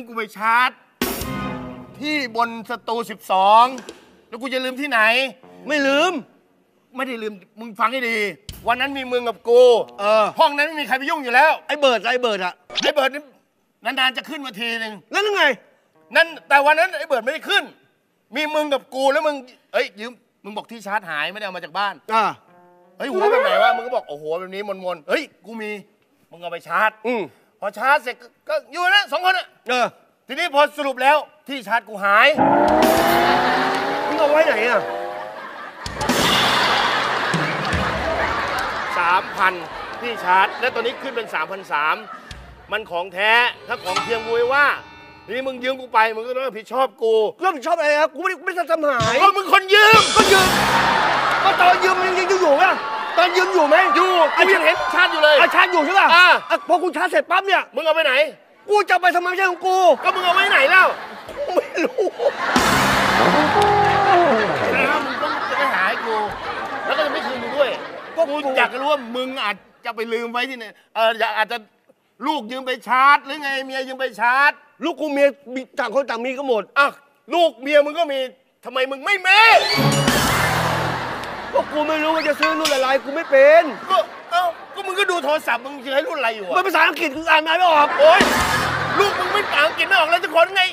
มกูไปชาร์จที่บนสตู12แล้วกูจะลืมที่ไหนไม่ลืมไม่ได้ลืมมึงฟังให้ดีวันนั้นมีมึงกับกูห้องนั้นไม่มีใครไปยุ่งอยู่แล้วไอ้เบิร์ดอะไอ้เบิร์ดนี่นานๆจะขึ้นมาทีนึงนั่นยังไงนั่นแต่วันนั้นไอ้เบิร์ดไม่ได้ขึ้นมีมึงกับกูแล้วมึงยืมมึงบอกที่ชาร์จหายไม่ได้เอามาจากบ้านหัวแบบไหนวะมึงก็บอกโอ้โหแบบนี้มนกูมีมึงเอาไปชาร์จพอชาร์จเสร็จก็อยู่นะ2 คนอ่ะทีนี้พอสรุปแล้วที่ชาร์จกูหายมึงเอาไว้ไหนอ่ะ 3,000ที่ชาร์จแล้วตอนนี้ขึ้นเป็น3,300มันของแท้ถ้าของเทียมกูว่าทีนี้มึงยืมกูไปมึงก็ต้องรับผิดชอบกูรับผิดชอบอะไรครับกูไม่ทำหายก็มึงคนยืมก็ตอนยืมมันยังอยู่ไหมตอนยืมอยู่ไหมอยู่กูยังเห็นชาร์จอยู่เลยชาร์จอยู่ใช่ป่ะพอกูชาร์จเสร็จปั๊บเนี่ยมึงเอาไปไหนกูจะไปทำไมใช่ของกูก็มึงเอาไว้ไหนแล้วไม่รู้แล้วมึงต้องจะไปหากูแล้วก็จะไม่คืนมึงด้วยก็กูอยากจะรู้ว่ามึงอาจจะไปลืมไว้ที่ไหนอาจจะลูกยืมไปชาร์จหรือไงเมียยืมไปชาร์จลูกกูเมียต่างคนต่างมีก็หมดลูกเมียมึงก็มีทำไมมึงไม่มีก็กูไม่รู้ว่าจะซื้อรุ่นอะไรกูไม่เป็นก็มึงก็ดูโทรศัพท์มึงจะให้รุ่นอะไรอยู่มันภาษาอังกฤษกูอ่านไม่ออกโอ๊ยลูกมึงไม่อ่านอังกฤษไม่ออกแล้วจะคนไง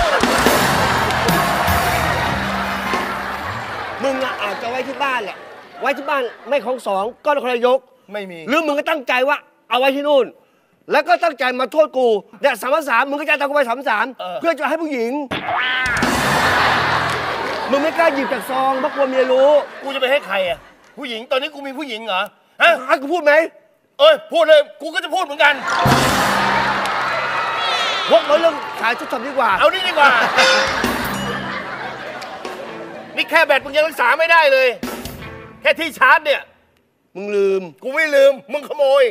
มึงอาจจะไว้ที่บ้านแหละไว้ที่บ้านไม่ของ2ก็นครนายกไม่มีหรือมึงก็ตั้งใจว่าเอาไว้ที่นู่นแล้วก็ตั้งใจมาโทษกูเนี่ย3,300มึงก็จะทำกูไป3,300เพื่อจะให้ผู้หญิงมึงไม่กล้าหยิบจากซองเพราะกลัวเมียรู้กูจะไปให้ใครอ่ะผู้หญิงตอนนี้กูมีผู้หญิงเหรอให้กูพูดไหมพูดเลยกูก็จะพูดเหมือนกันพกเรื่องขายชุดทำดีกว่าเอานี่ดีกว่านี่แค่แบตมึงยังรักษาไม่ได้เลยแค่ที่ชาร์จเนี่ยมึงลืมกูไม่ลืมมึงขโมย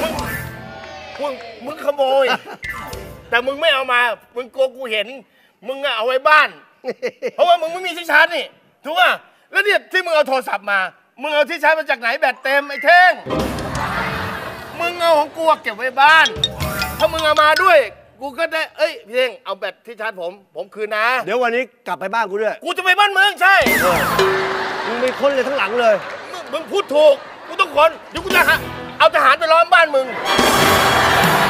มึงขโมยแต่มึงไม่เอามามึงกลัวกูเห็นมึงเอาไว้บ้านเพราะว่ามึงไม่มีที่ชาร์จนี่ถูกป่ะแล้วเนี่ยที่มึงเอาโทรศัพท์มามึงเอาที่ชาร์จมาจากไหนแบตเต็มไอ้เท่งมึงเอาของกูเก็บไว้บ้านถ้ามึงเอามาด้วยกูก็ได้พี่เท่งเอาแบตที่ชาร์จผมคืนนะเดี๋ยววันนี้กลับไปบ้านกูด้วยกูจะไปบ้านมึงใช่มึงมีคนเลยทั้งหลังเลยมึงพูดถูกกูต้องคนเดี๋ยวกูจะเอาทหารไปล้อมบ้านมึง